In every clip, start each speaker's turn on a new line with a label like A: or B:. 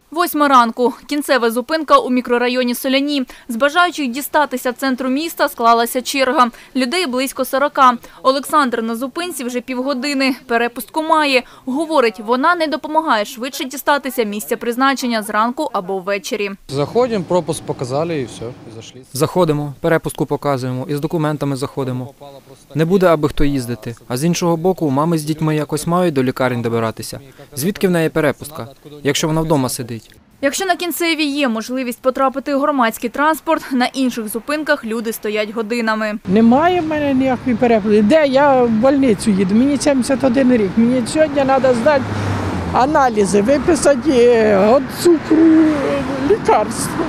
A: 8 ранку. Кінцева зупинка у мікрорайоні Соляні. З бажаючих дістатися центру міста склалася черга. Людей близько 40. Олександр на зупинці вже півгодини. Перепустку має. Говорить, вона не допомагає швидше дістатися місця призначення зранку або ввечері.
B: Заходимо, пропуск показали і все, і зайшли.
C: Заходимо, перепустку показуємо і з документами заходимо. Не буде аби хто їздити. А з іншого боку, мами з дітьми якось мають до лікарень добиратися. Звідки в неї перепустка, якщо вона вдома сидить?
A: Якщо на Кінцевій є можливість потрапити у громадський транспорт, на інших зупинках люди стоять годинами.
D: Немає в мене ніякої перепустки. Де я в больницю їду? Мені 71 рік. Мені сьогодні треба здати аналізи, виписати від цукру лікарства.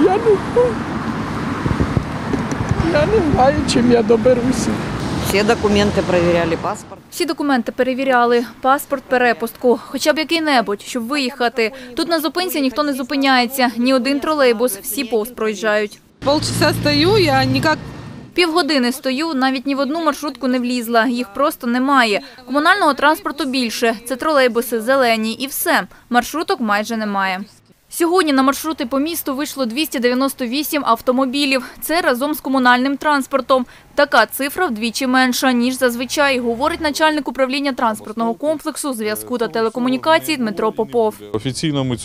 D: Я не знаю, чим я доберуся.
E: Всі документи перевіряли, паспорт.
A: Всі документи перевіряли, паспорт, перепустку, хоча б який-небудь, щоб виїхати. Тут на зупинці ніхто не зупиняється, ні один тролейбус, всі повз проїжджають.
F: Полчаса стою, я ніяк...
A: Півгодини стою, навіть ні в одну маршрутку не влізла, їх просто немає. Комунального транспорту більше, це тролейбуси зелені і все, маршруток майже немає. Сьогодні на маршрути по місту вийшло 298 автомобілів. Це разом з комунальним транспортом. Така цифра вдвічі менша, ніж зазвичай, говорить начальник управління транспортного комплексу, зв'язку та телекомунікацій Дмитро Попов.
G: Офіційно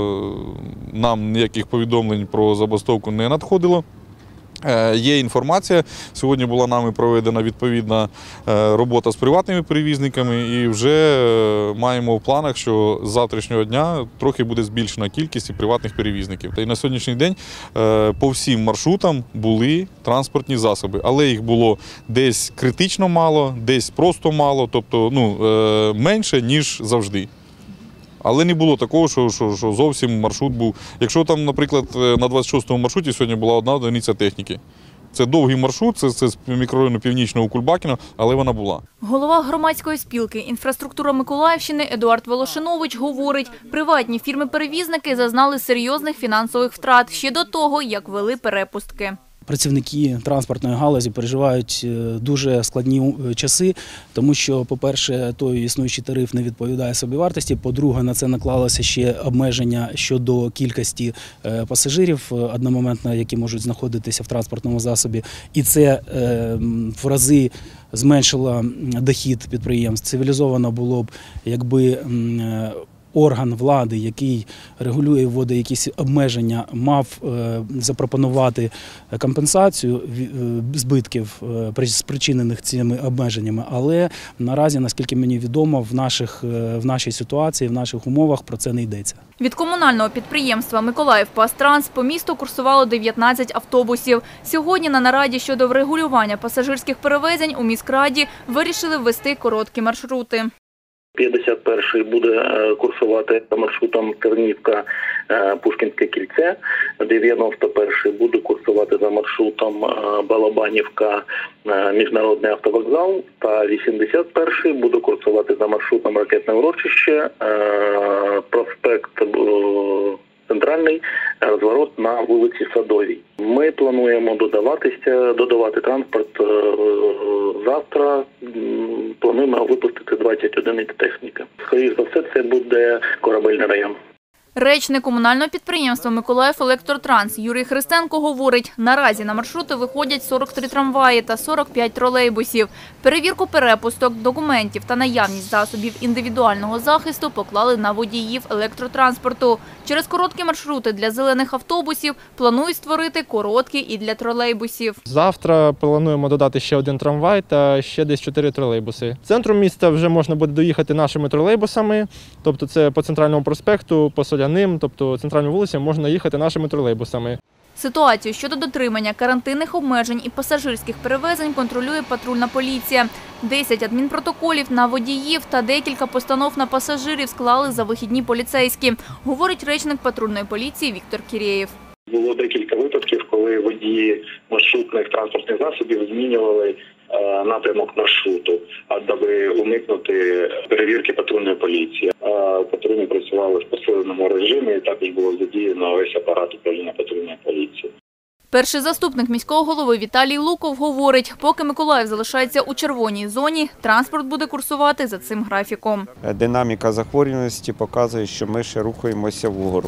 G: нам ніяких повідомлень про забастовку не надходило. Є інформація, сьогодні була нами проведена відповідна робота з приватними перевізниками і вже маємо в планах, що з завтрашнього дня трохи буде збільшена кількість приватних перевізників. Та й на сьогоднішній день по всім маршрутам були транспортні засоби, але їх було десь критично мало, десь просто мало, тобто менше, ніж завжди. Але не було такого, що зовсім маршрут був. Якщо там, наприклад, на 26-му маршруті сьогодні була одна одиниця техніки. Це довгий маршрут, це з мікрорайону Північного Кульбакіна, але вона була.
A: Голова громадської спілки «Інфраструктура Миколаївщини» Едуард Волошинович говорить, приватні фірми-перевізники зазнали серйозних фінансових втрат ще до того, як ввели перепустки.
H: Працівники транспортної галузі переживають дуже складні часи, тому що, по-перше, той існуючий тариф не відповідає собівартості, по-друге, на це наклалося ще обмеження щодо кількості пасажирів одномоментно, які можуть знаходитися в транспортному засобі, і це в рази зменшило дохід підприємств. Цивілізовано було б, якби орган влади, який регулює і вводить якісь обмеження, мав запропонувати компенсацію збитків, спричинених цими обмеженнями. Але наразі, наскільки мені відомо, в нашій ситуації, в наших умовах про це не йдеться.
A: Від комунального підприємства «Миколаївпастранс» по місту курсувало 19 автобусів. Сьогодні на нараді щодо врегулювання пасажирських перевезень у міськраді вирішили ввести короткі маршрути.
I: 51-й буде курсувати маршрутом Тернівка-Пушкінське кільце, 91-й буде курсувати за маршрутом Балабанівка-Міжнародний автовокзал, та 81-й буде курсувати за маршрутом Ракетне урочище, проспект Центральний, розворот на вулиці Садовій. Ми плануємо додавати транспорт завтра. Плануємо випустити 20 одиниць техніки. Скоріше за все, це буде Корабельний район.
A: Речник комунального підприємства «Миколаївелектротранс» Юрій Христенко говорить, наразі на маршрути виходять 43 трамваї та 45 тролейбусів. Перевірку перепусток, документів та наявність засобів індивідуального захисту поклали на водіїв електротранспорту. Через короткі маршрути для зелених автобусів планують створити короткі і для тролейбусів.
J: Завтра плануємо додати ще один трамвай та ще десь 4 тролейбуси. Центром міста вже можна буде доїхати нашими тролейбусами, тобто це по Центральному проспекту, по Соляним, тобто центральною вулицею можна їхати нашими тролейбусами.
A: Ситуацію щодо дотримання карантинних обмежень і пасажирських перевезень контролює патрульна поліція. 10 адмінпротоколів на водіїв та декілька постанов на пасажирів склали за вихідні поліцейські, говорить речник патрульної поліції Віктор Кірєєв.
I: Було декілька випадків, коли водії маршрутних транспортних засобів змінювали напрямок маршруту, аби уникнути перевірки патрульної поліції. Патрульні працювали в посиленому режимі, і також було задіяно весь апарат управління патрульної поліції.
A: Перший заступник міського голови Віталій Луков говорить, поки Миколаїв залишається у червоній зоні, транспорт буде курсувати за цим графіком.
K: Динаміка захворюваності показує, що ми ще рухаємося вгору.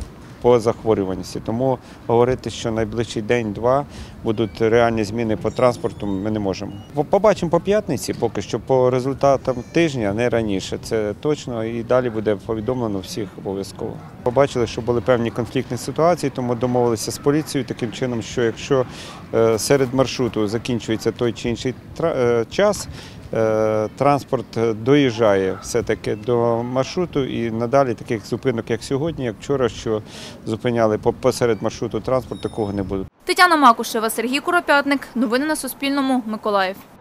K: по захворюваності. Тому говорити, що найближчий день-два будуть реальні зміни по транспорту, ми не можемо. Побачимо по п'ятниці, поки що по результатам тижня, не раніше, це точно, і далі буде повідомлено всіх обов'язково. Побачили, що були певні конфліктні ситуації, тому домовилися з поліцією таким чином, що якщо серед маршруту закінчується той чи інший час, транспорт доїжджає все-таки до маршруту і надалі таких зупинок, як сьогодні, як вчора, що зупиняли посеред маршруту транспорт, такого не буде.
A: Тетяна Макушева, Сергій Куропятник. Новини на Суспільному. Миколаїв.